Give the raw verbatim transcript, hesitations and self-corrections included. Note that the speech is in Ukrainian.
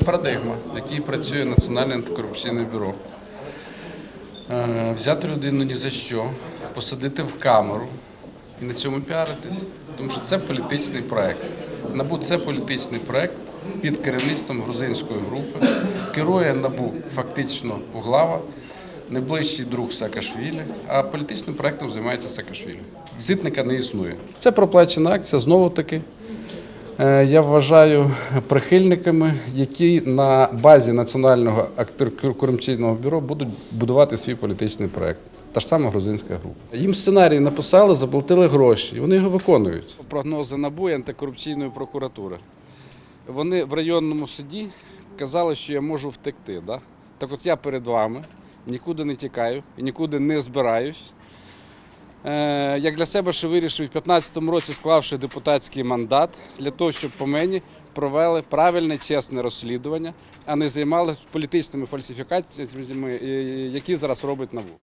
парадигма, в якій працює Національне антикорупційне бюро. Взяти людину ні за що, посадити в камеру і на цьому піаритись, тому що це політичний проєкт. НАБУ – це політичний проєкт під керівництвом грузинської групи. Керує НАБУ фактично Углава, найближчий друг Саакашвілі, а політичним проєктом займається Саакашвілі. Зитника не існує. Це проплачена акція, знову-таки. Я вважаю прихильниками, які на базі Національного антикорупційного бюро будуть будувати свій політичний проєкт. Та ж сама грузинська група. Їм сценарій написали, заплатили гроші, і вони його виконують. Прогнози НАБУ і антикорупційної прокуратури. Вони в районному суді казали, що я можу втекти. Да? Так от я перед вами нікуди не тікаю і нікуди не збираюсь. Як для себе ще вирішив в п'ятнадцятому році, склавши депутатський мандат, для того, щоб по мені провели правильне, чесне розслідування, а не займалися політичними фальсифікаціями, які зараз робить НАБУ.